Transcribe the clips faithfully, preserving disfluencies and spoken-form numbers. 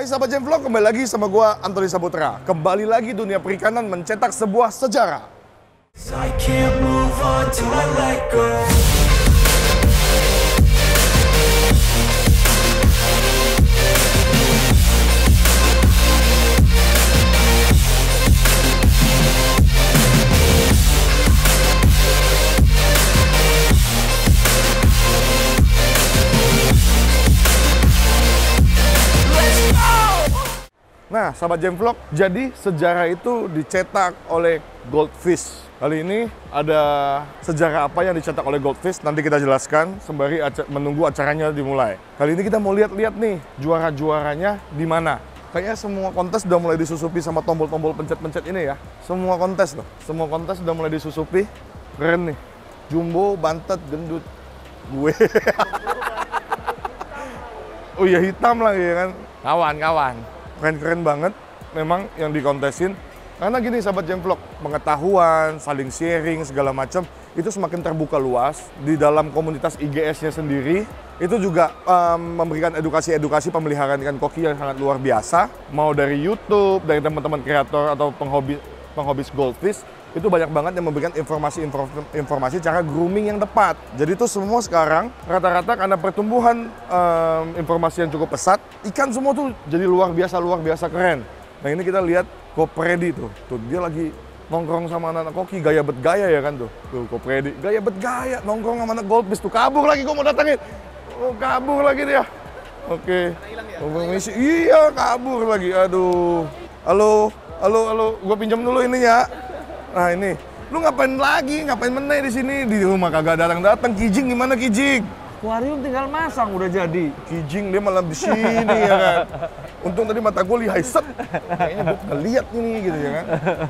sahabat Jam Vlog, kembali lagi sama gua Antoni Saputra. Kembali lagi dunia perikanan mencetak sebuah sejarah. I can't move on till I let go. Nah, sahabat Jam Vlog, jadi sejarah itu dicetak oleh Goldfish. Kali ini ada sejarah apa yang dicetak oleh Goldfish, nanti kita jelaskan sembari aca menunggu acaranya dimulai. Kali ini kita mau lihat-lihat nih, juara-juaranya di mana. Kayaknya semua kontes udah mulai disusupi sama tombol-tombol pencet-pencet ini ya. Semua kontes loh, semua kontes udah mulai disusupi. Keren nih, Jumbo, Bantet, Gendut, gue. Oh iya, hitam lagi ya kan, kawan-kawan. Keren-keren banget memang yang dikontesin. Karena gini sahabat Jam Vlog, pengetahuan, saling sharing, segala macam itu semakin terbuka luas. Di dalam komunitas I G S-nya sendiri, itu juga um, memberikan edukasi-edukasi pemeliharaan ikan koki yang sangat luar biasa. Mau dari YouTube, dari teman-teman kreator atau penghobi, penghobis goldfish, itu banyak banget yang memberikan informasi-informasi cara grooming yang tepat. Jadi itu semua sekarang rata-rata karena pertumbuhan um, informasi yang cukup pesat, ikan semua tuh jadi luar biasa, luar biasa keren. Nah ini kita lihat Kopredi tuh, tuh dia lagi nongkrong sama anak-anak koki, gaya bet gaya ya kan tuh. Tuh Kopredi, gaya bet gaya, nongkrong sama anak goldfish tuh, kabur lagi gua mau datangin. Oh kabur lagi dia. Oke. Okay. Ya? Iya kabur lagi, aduh. Halo, halo, halo, gua pinjam dulu ini ya. Nah ini, lu ngapain lagi? Ngapain meneh di sini? Di rumah kagak datang-datang. Kijing gimana Kijing? Akuarium tinggal masang udah jadi. Kijing dia malah di sini ya kan. Untung tadi mata gue lihai set. Kayaknya gue ngeliat ini gitu ya kan.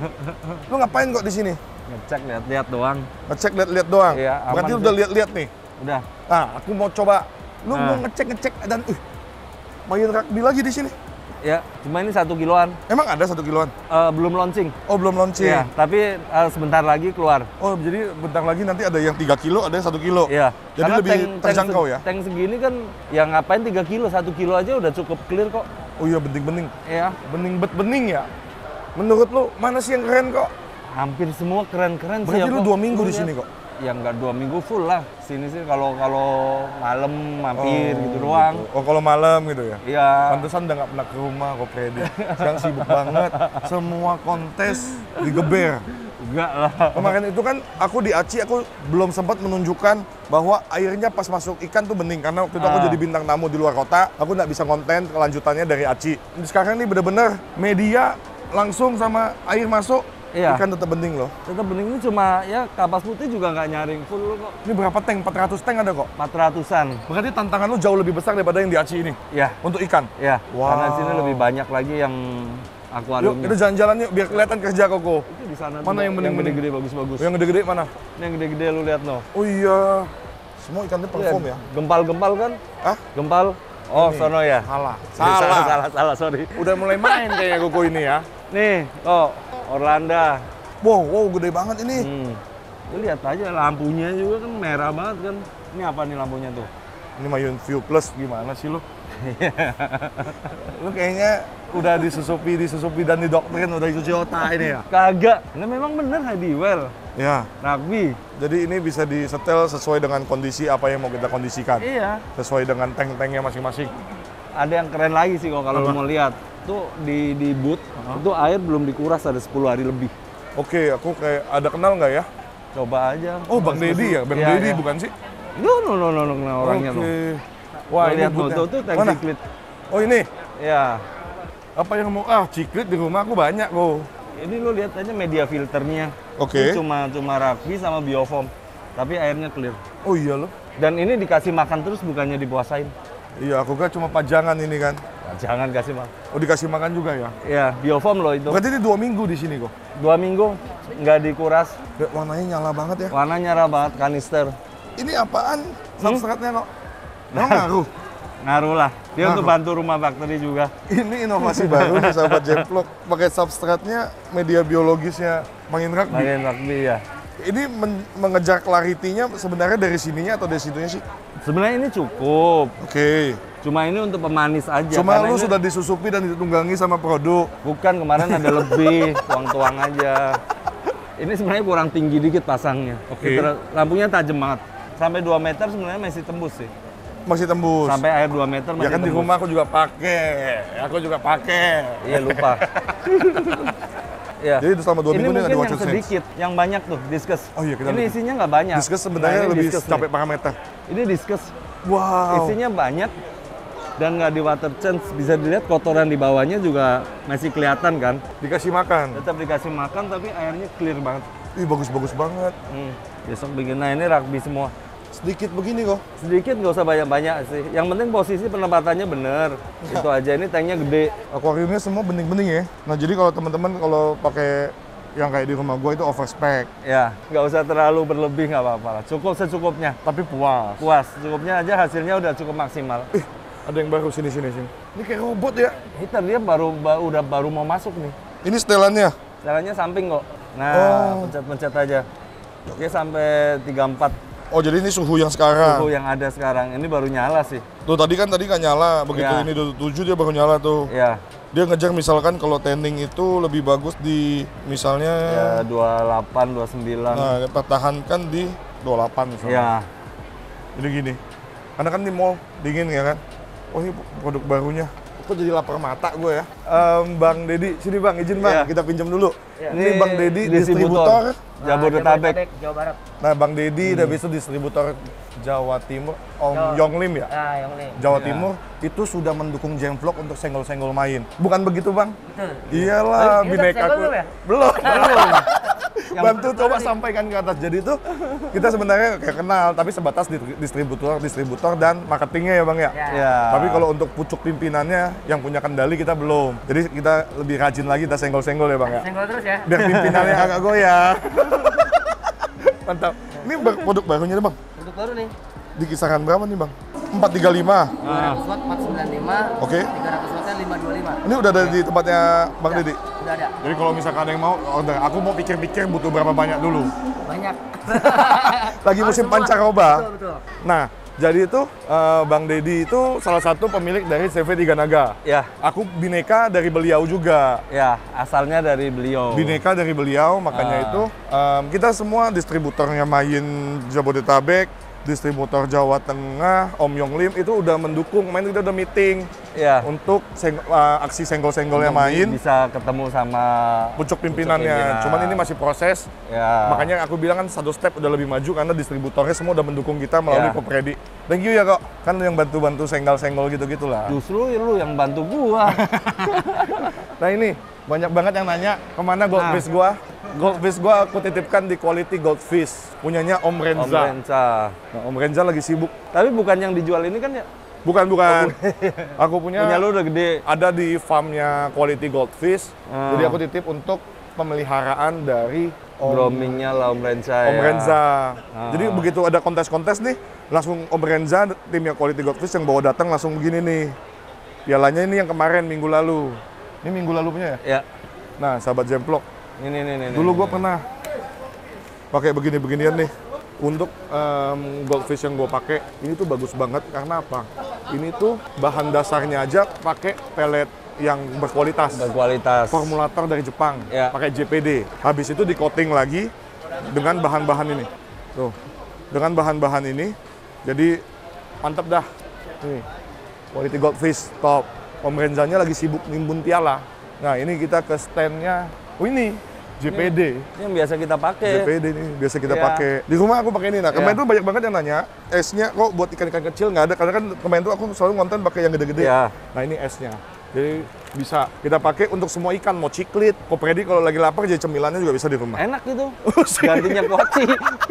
Lu ngapain kok di sini? Ngecek lihat-lihat doang. Ngecek lihat-lihat doang. Iya, berarti lu udah lihat-lihat nih. Udah. Nah, aku mau coba. Lu nah. mau ngecek-ngecek dan uh, main rugby lagi di sini. Ya, cuma ini satu kiloan. Emang ada satu kiloan? Uh, belum launching. Oh, belum launching. Iya, tapi uh, sebentar lagi keluar. Oh, jadi bentar lagi nanti ada yang tiga kilo, ada yang satu kilo. Iya. Jadi karena lebih tank, terjangkau tank, ya? Tank segini kan, yang ngapain tiga kilo, satu kilo aja udah cukup clear kok. Oh iya, bening-bening. Iya. Bening bet bening ya? Menurut lu, mana sih yang keren kok? Hampir semua keren-keren sih. Berarti lu dua minggu di sini kok? Ya nggak dua minggu full lah. Sini sih kalau kalau malam mampir oh, gitu doang. Gitu. Oh kalau malam gitu ya? Iya. Pantesan udah nggak pernah ke rumah kok Freddy. Sekarang sibuk banget. Semua kontes digeber. Enggak lah. Kemarin itu kan aku di Aci, aku belum sempat menunjukkan bahwa airnya pas masuk ikan tuh bening. Karena waktu itu aku ah. jadi bintang tamu di luar kota, aku nggak bisa konten kelanjutannya dari Aci. Sekarang ini bener-bener media langsung sama air masuk. Iya. Ikan tetap bening loh. Tetap bening ini cuma ya kapas putih juga nggak nyaring full kok. Ini berapa tank? empat ratus tank ada kok? empat ratusan. Berarti tantangan lu jauh lebih besar daripada yang di Aci ini? Iya. Untuk ikan? Iya. Wow. Karena sini lebih banyak lagi yang akuariumnya. Yuk kita jalan-jalan yuk biar kelihatan kerja Koko. Itu di sana. Mana yang bening? Yang gede-gede bagus-bagus. Yang gede-gede mana? Ini yang gede-gede lu lihat no. Oh iya. Semua ikannya perform ya? Gempal-gempal kan? Hah? Gempal. Oh, ini. Sono ya? Salah. Salah. Salah, salah, salah, sorry. Udah mulai main kayaknya Koko ini ya. Nih, oh, Orlando. Wow, wow, gede banget ini. Hmm. Lu lihat aja lampunya juga kan merah banget kan. Ini apa nih lampunya tuh? Ini Mayun View Plus gimana sih lu? Lu kayaknya udah disusupi, disusupi dan didoktrin udah dicuci otak ini ya? Kagak. Nah memang bener Hadiwell. Ya. Rugby. Jadi ini bisa disetel sesuai dengan kondisi apa yang mau kita kondisikan. Iya. Sesuai dengan tank-tanknya masing-masing. Ada yang keren lagi sih kalau lu mau lihat. Tuh di di boot, uh-huh. itu air belum dikuras ada sepuluh hari lebih. Oke, aku kayak ada kenal nggak ya? Coba aja. Oh, Bang Deddy ya? Bang ya, Deddy ya. bukan sih? No, no, no, no, no, no orangnya Oke. tuh. Wah, ini lihat tuh, tuh, tank mana? Ciklit. Oh, ini? Ya. Apa yang mau? Ah, Ciklit di rumah aku banyak kok. Ini lu lihat aja media filternya. Oke. Okay. Cuma cuma rugby sama biofoam. Tapi airnya clear. Oh iya loh. Dan ini dikasih makan terus bukannya dipuasain. Iya, aku kan cuma pajangan ini kan. Nah, jangan kasih makan. Oh, dikasih makan juga ya? Iya, biofoam loh itu. Berarti ini dua minggu di sini kok? Dua minggu, nggak dikuras. Ya, warnanya nyala banget ya? Warna nyala banget, kanister. Ini apaan? Substratnya kok? Mau ngaruh? Ngaruh lah. Dia ngaruh. untuk bantu rumah bakteri juga. Ini inovasi baru nih sahabat Jam Vlog. Pakai substratnya media biologisnya Main Rugby. Main rugby ya. Ini men- mengejar clarity-nya sebenarnya dari sininya atau dari situnya sih? Sebenarnya ini cukup. Oke. Cuma ini untuk pemanis aja. Cuma karena lu ini- sudah disusupi dan ditunggangi sama produk. Bukan, kemarin ada lebih, tuang-tuang aja. Ini sebenarnya kurang tinggi dikit pasangnya. Oke. Gitu, lampunya tajam banget. Sampai dua meter sebenarnya masih tembus sih. Masih tembus. Sampai air dua meter masih Ya kan di tembus. rumah aku juga pakai. Aku juga pakai. Iya, lupa. Ya. Jadi selama dua ini minggu ini mungkin ada yang water sense. sedikit, yang banyak tuh, diskus. Oh iya, kita Ini lihat. isinya nggak banyak. Diskus sebenarnya Nah, ini lebih diskus capek nih. parameter. Ini diskus. Wow. Isinya banyak dan nggak di water change. Bisa dilihat kotoran di bawahnya juga masih kelihatan kan. Dikasih makan. Tetap dikasih makan tapi airnya clear banget. Ih, bagus-bagus banget. Hmm. Besok bikin, nah ini rugby semua. Sedikit begini kok. Sedikit nggak usah banyak-banyak sih. Yang penting posisi penempatannya bener. Itu aja, ini tanknya gede. Akuariumnya semua bening-bening ya. Nah, jadi kalau teman-teman kalau pakai yang kayak di rumah gua itu overspec, Ya, nggak usah terlalu berlebih nggak apa-apa lah. Cukup secukupnya. tapi puas. Puas, cukupnya aja hasilnya udah cukup maksimal. Ih, ada yang baru sini sini sini. Ini kayak robot ya. Hitam dia baru ba- udah baru mau masuk nih. Ini setelannya. Caranya samping kok. Nah, Oh. pencet-pencet aja. Dia sampai tiga puluh empat Oh, jadi ini suhu yang sekarang. suhu yang ada sekarang. Ini baru nyala sih. Tuh tadi kan tadi nggak nyala, begitu Ya. ini udah tujuh dia baru nyala tuh. Ya, Dia ngejar misalkan kalau tanning itu lebih bagus di misalnya ya dua puluh delapan, dua puluh sembilan. nah pertahankan di dua puluh delapan misalnya. Ya, Jadi gini. Karena kan di mall dingin ya kan. Oh, ini produk barunya. Kok jadi lapar mata gue ya. Em, Bang Dedi, sini Bang, izin Bang, Ya. kita pinjam dulu. Ya. Ini Bang Dedi distributor. distributor. Jabodetabek. Jawa Barat. Nah, Bang Dedi udah bisa distributor Jawa Timur, Om Jawa- Yonglim ya. Ah, yang ini. Jawa Ya. Timur itu sudah mendukung Jamvlog untuk senggol-senggol main. Bukan begitu, Bang? Betul. Iyalah, Ini udah bineka senggol aku. belum ya? Belum. Belum. Yang Bantu coba sampaikan ke atas. Jadi itu kita sebenarnya kayak kenal, tapi sebatas di- distributor, distributor dan marketingnya ya, Bang ya. Ya. Ya. Tapi kalau untuk pucuk pimpinannya yang punya kendali kita belum. Jadi kita lebih rajin lagi kita senggol-senggol ya, Bang ya. Senggol terus ya. Biar pimpinannya agak goyang. Mantap. Ini ber- produk barunya nih, Bang. Untuk baru nih. Di kisaran berapa nih, Bang? empat tiga lima. dua ratus watt empat sembilan lima. Oke. tiga ratus wattnya lima dua lima. Ini udah ada di tempatnya Bang Dedi. Udah ada. Jadi kalau misalkan ada yang mau order, aku mau pikir-pikir butuh berapa banyak dulu. Banyak. Lagi musim Semua. pancaroba. Betul, betul. Nah, jadi itu eh, Bang Dedi itu salah satu pemilik dari C V Tiga Naga. Ya, Aku bineka dari beliau juga. ya, asalnya dari beliau. Bineka dari beliau, makanya Ah. itu em, kita semua distributornya main Jabodetabek, distributor Jawa Tengah, Om Yonglim itu udah mendukung, main kita udah meeting Ya. untuk seng- eh, aksi senggol-senggolnya Untuk main, bisa ketemu sama pucuk pimpinannya. pimpinan. Cuman ini masih proses. Ya. Makanya aku bilang kan satu step udah lebih maju karena distributornya semua udah mendukung kita melalui Ya. Popredi. Thank you ya kok, kan lu yang bantu-bantu senggol-senggol gitu-gitu lah. Justru lu yang bantu gua. Nah ini, banyak banget yang nanya kemana goldfish Nah. gua. Goldfish gua aku titipkan di Quality Goldfish, punyanya Om Om Renza. Renca. Nah, Om Renza lagi sibuk. Tapi bukan yang dijual ini kan ya? Bukan, bukan. Aku punya, Punya lu udah gede. ada di farmnya Quality Goldfish. Ah. Jadi aku titip untuk pemeliharaan dari Om Groomingnya lah Om Renca Om ya. Renza. Ah. Jadi begitu ada kontes-kontes nih, langsung Om Renza, timnya Quality Goldfish yang bawa datang langsung begini nih. Pialanya ini yang kemarin minggu lalu. Ini minggu lalu punya ya? Ya. Nah, sahabat Jamvlog. Ini nih nih. Dulu nih, gue nih. pernah pakai begini-beginian nih. Untuk em, goldfish yang gue pakai, ini tuh bagus banget karena apa? Ini tuh bahan dasarnya aja pakai pelet yang berkualitas. berkualitas. Formulator dari Jepang, Ya. pakai J P D. Habis itu di coating lagi dengan bahan-bahan ini. Tuh, dengan bahan-bahan ini, jadi mantep dah. Nih, quality goldfish top. Om Renzanya lagi sibuk nimbun piala. Nah, ini kita ke standnya. Oh ini J P D. Ini yang biasa kita pakai. J P D nih biasa kita Iya. pakai. Di rumah aku pakai ini. Nah, kemarin Iya. tuh banyak banget yang nanya, esnya kok buat ikan-ikan kecil nggak ada? Karena kan kemarin tuh aku selalu ngonten pakai yang gede-gede. Iya. Nah, ini esnya. Jadi bisa kita pakai untuk semua ikan, mau ciklit, Popredi kalau lagi lapar jadi cemilannya juga bisa di rumah. Enak gitu. Gantinya kuaci.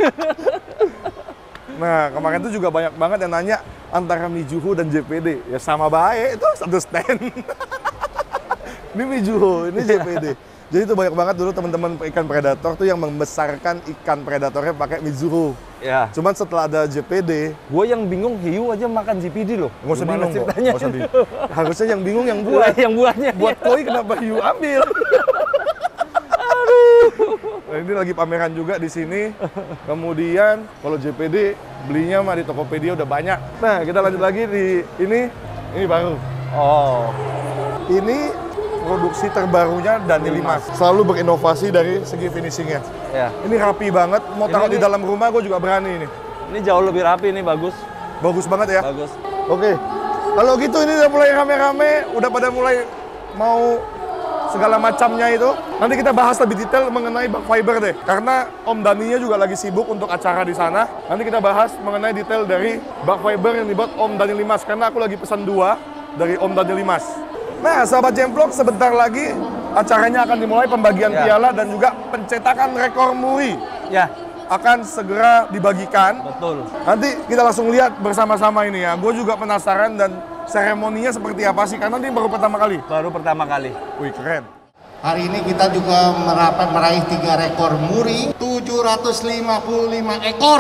Nah, kemarin tuh juga banyak banget yang nanya antara Mijuho dan J P D. Ya sama baik, itu satu stand. Ini Mijuho, ini J P D. Jadi itu banyak banget dulu teman-teman ikan predator tuh yang membesarkan ikan predatornya pakai Mizuho. Ya. Cuman setelah ada J P D, Gue yang bingung hiu aja makan G P D loh. nggak usah Gimana bingung kok. ceritanya? Nggak usah bingung. Harusnya yang bingung yang buat. yang buahnya. Buat koi kenapa hiu ambil? Aduh. Nah, ini lagi pameran juga di sini. Kemudian kalau J P D belinya mah di Tokopedia udah banyak. Nah, kita lanjut lagi di ini. Ini baru. Oh, Ini produksi terbarunya Dani Limas. Selalu berinovasi dari segi finishingnya. ya. Ini rapi banget. Mau Ini taruh di nih. dalam rumah gue juga berani ini. Ini jauh lebih rapi nih, bagus. Bagus banget ya. Bagus. Oke. Kalau gitu ini udah mulai rame-rame, udah pada mulai mau segala macamnya itu. Nanti kita bahas lebih detail mengenai bak fiber deh. Karena Om Daninya juga lagi sibuk untuk acara di sana. Nanti kita bahas mengenai detail dari bak fiber yang dibuat Om Dani Limas. Karena aku lagi pesan dua dari Om Dani Limas. Nah, sahabat Jemplok, sebentar lagi acaranya akan dimulai pembagian Ya. piala dan juga pencetakan rekor muri Ya, akan segera dibagikan. betul. Nanti kita langsung lihat bersama-sama ini ya. Gue juga penasaran dan seremoninya seperti apa sih? Karena ini baru pertama kali. Baru pertama kali. Wih, keren. Hari ini kita juga merapat meraih tiga rekor muri, tujuh ratus lima puluh lima ekor.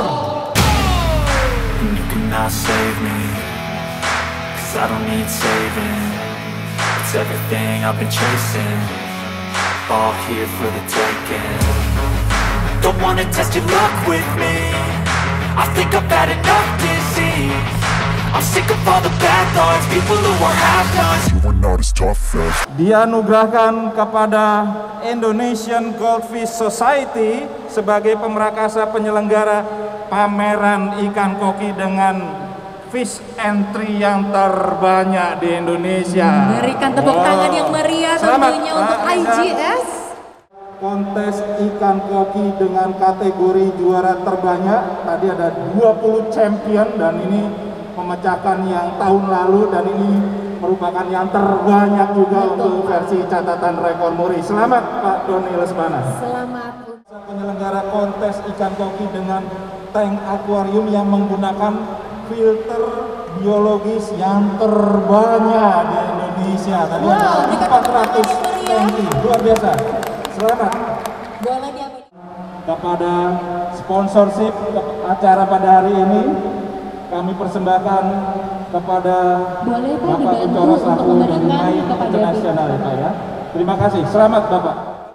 You cannot save me, 'cause I don't need saving. It's everything I've been chasing, all here for the taking. Don't wanna test your luck with me, I think I've had enough disease. I'm sick of all the bad thoughts, people who are half-nots. You are not as tough as dianugerahkan kepada Indonesian Goldfish Society sebagai pemrakasa penyelenggara pameran ikan koki dengan fish entry yang terbanyak di Indonesia. Berikan tepuk tangan yang meriah Selamat, tentunya Pak untuk I G S. Kontes ikan koki dengan kategori juara terbanyak. Tadi ada dua puluh champion dan ini memecahkan yang tahun lalu dan ini merupakan yang terbanyak juga untuk versi catatan rekor muri. Selamat Pak Doni Lesmana. Selamat. Penyelenggara kontes ikan koki dengan tank akuarium yang menggunakan filter biologis yang terbanyak di Indonesia. Tadi Wow, ada berikan empat tepuk ratus tangan yang meriah. tanki, luar biasa. Selamat Boleh diambil. kepada sponsorship ke- acara pada hari ini. Kami persembahkan kepada Boleh, Pak, Bapak dibantu Uncoro untuk selaku memberikan Dunai kepada Internasional ya Pak ya. Terima kasih. Selamat Bapak.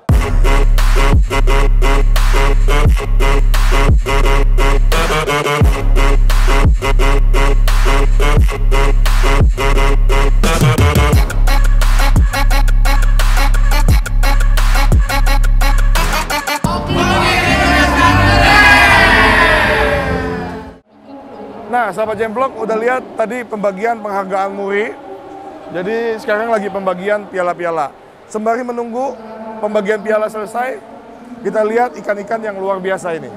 Nah, sahabat Jemplok udah lihat tadi pembagian penghargaan muri. Jadi sekarang lagi pembagian piala-piala. Sembari menunggu pembagian piala selesai, kita lihat ikan-ikan yang luar biasa ini.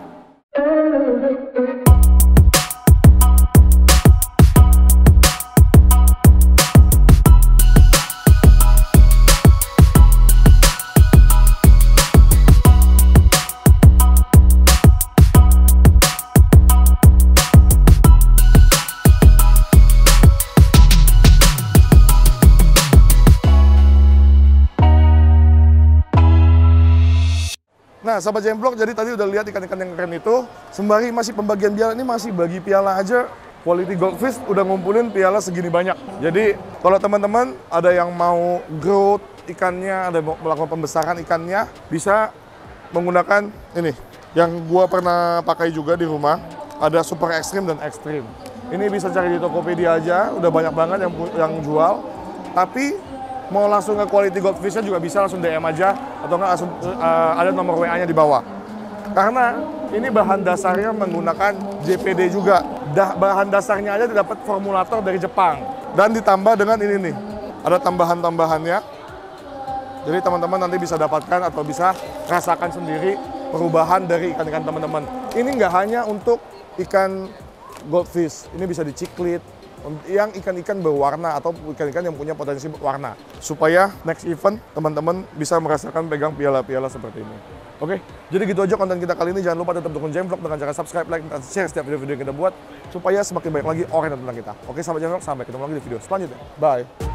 Nah, sahabat Jemplok, jadi tadi udah lihat ikan-ikan yang keren itu. Sembari masih pembagian piala, ini masih bagi piala aja. Quality Goldfish udah ngumpulin piala segini banyak. Jadi, kalau teman-teman ada yang mau growth ikannya, ada yang mau melakukan pembesaran ikannya, bisa menggunakan ini. Yang gua pernah pakai juga di rumah, ada Super Extreme dan Extreme. Ini bisa cari di Tokopedia aja, udah banyak banget yang yang jual. Tapi mau langsung ke Quality Goldfish-nya juga bisa langsung D M aja atau enggak langsung uh, ada nomor W A-nya di bawah. Karena ini bahan dasarnya menggunakan J P D juga. Dah, bahan dasarnya aja didapat formulator dari Jepang dan ditambah dengan ini nih. Ada tambahan-tambahannya. Jadi teman-teman nanti bisa dapatkan atau bisa rasakan sendiri perubahan dari ikan-ikan teman-teman. Ini nggak hanya untuk ikan goldfish, ini bisa diciklit, yang ikan-ikan berwarna atau ikan-ikan yang punya potensi warna. Supaya next event teman-teman bisa merasakan pegang piala-piala seperti ini. Oke, jadi gitu aja konten kita kali ini. Jangan lupa tetap dukung Jemvlog dengan cara subscribe, like, dan share setiap video-video yang kita buat. Supaya semakin banyak lagi orang yang tentang kita. Oke, sahabat Jemvlog, sampai ketemu lagi di video selanjutnya. Bye!